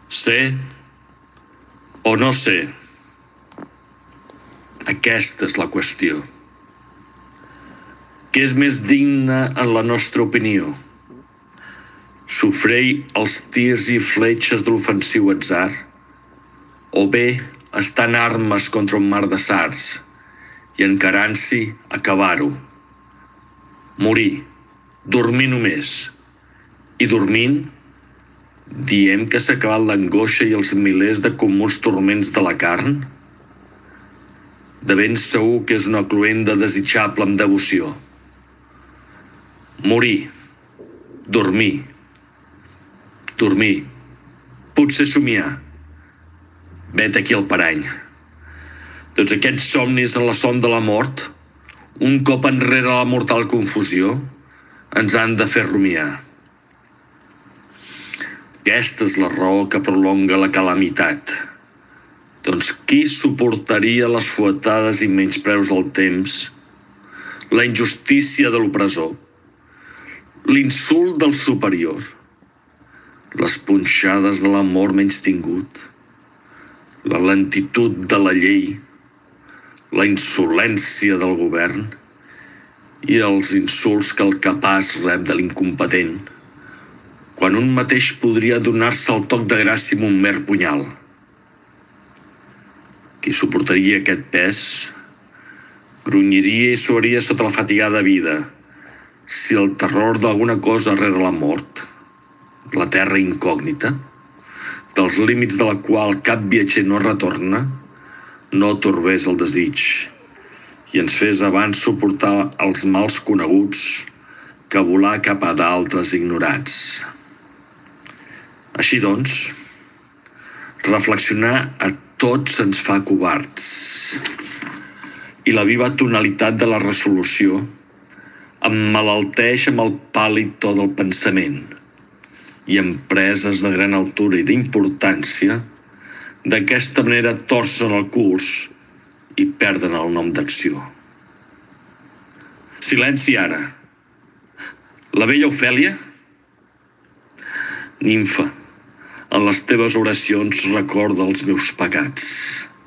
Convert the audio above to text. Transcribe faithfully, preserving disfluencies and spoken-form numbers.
Sé o no sé? Aquesta és la qüestió. Què és més digne en la nostra opinió? Sofrir els tirs i fletxes de l'ofensiu atzar? O bé estar en armes contra un mar de sards i encarant-s'hi acabar-ho? Morir, dormir només. I dormint, diem que s'ha acabat l'angoixa i els milers de comuns turments de la carn? De ben segur que és una cloenda desitjable amb devoció. Morir, dormir, dormir, potser somiar. Vet aquí el parany. Tots aquests somnis en la son de la mort, un cop enrere la mortal confusió, ens han de fer rumiar. Aquesta és la raó que prolonga la calamitat. Doncs qui suportaria les fuetades i menyspreus del temps, la injustícia de l'opressor, l'insult del superior, les punxades de l'amor menystingut, la lentitud de la llei, la insolència del govern i els insults que el capaç rep de l'incompetent, quan un mateix podria donar-se el toc de gràcia amb un mer punyal? Qui suportaria aquest pes grunyiria i suaria sota la fatigada vida si el terror d'alguna cosa rere la mort, la terra incògnita, dels límits de la qual cap viatger no retorna, no torbés el desig i ens fes abans suportar els mals coneguts que volar cap a d'altres ignorats. Així doncs, reflexionar a tots ens fa covards i la viva tonalitat de la resolució emmalalteix amb el pàl·lid to del pensament i empreses de gran altura i d'importància d'aquesta manera torcen el curs i perden el nom d'acció. Silenci ara. La vella Ofèlia? Nimfa, en les teves oracions recorda els meus pecats.